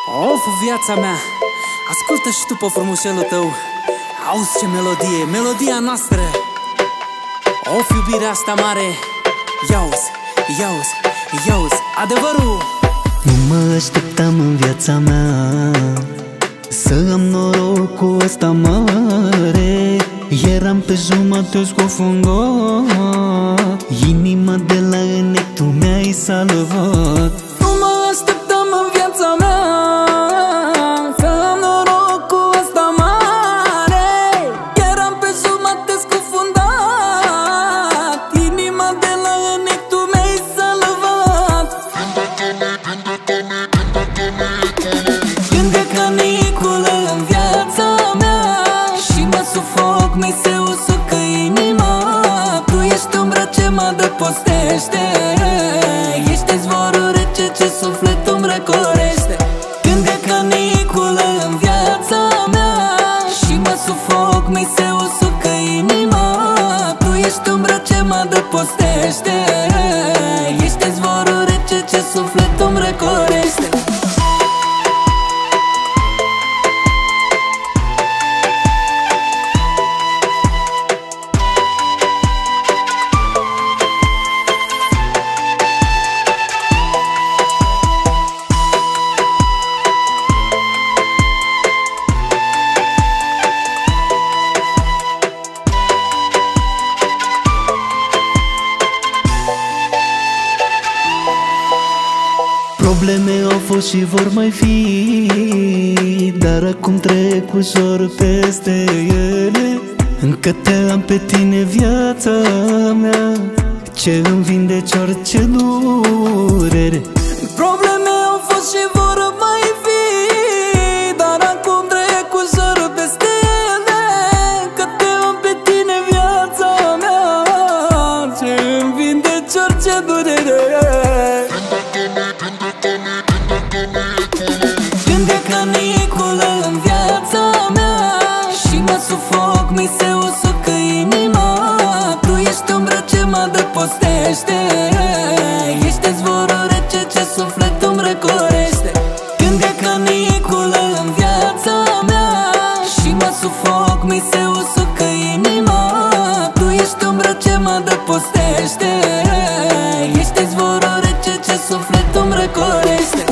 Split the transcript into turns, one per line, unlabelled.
Of, viața mea, ascultă și tu pe frumușelul tău. Auzi ce melodie, melodia noastră. Of, iubirea asta mare. Iauzi, iauzi, iauzi, adevărul.
Nu mă așteptam în viața mea să am norocul ăsta mare. Eram pe jumătate scufundat, inima de la înec tu mi-ai salvat.
Nu mă așteptam în viața mea să am norocul ăsta mare. Eram pe jumătate scufundat, inima de la înec tu mi-ai salvat. Când e caniculă în viața mea și mă sufoc, mi se usucă inima. Tu ești umbra ce mă adăpostește, ești izvorul rece ce sufletul îmi răcorește. Când e caniculă în viața mea și mă sufoc, mi se usucă inima. Tu ești umbra ce mă adăpostește, ești izvorul rece ce sufletul îmi răcorește.
Probleme au fost și vor mai fi, dar acum trec ușor peste ele. Încă te am pe tine, viața mea, ce îmi vindeci orice durere.
Probleme au fost și vor mai fi, dar acum trec ușor peste ele. Că te am pe tine, viața mea, ce îmi vindeci orice durere. Când e caniculă în viața mea și mă sufoc, mi se usucă inima. Tu ești umbra ce mă adăpostește, ești izvorul rece ce sufletul îmi răcorește. Când e caniculă în viața mea și mă sufoc, mi se usucă inima. Tu ești umbra ce mă adăpostește, ești izvorul rece ce sufletul îmi răcorește.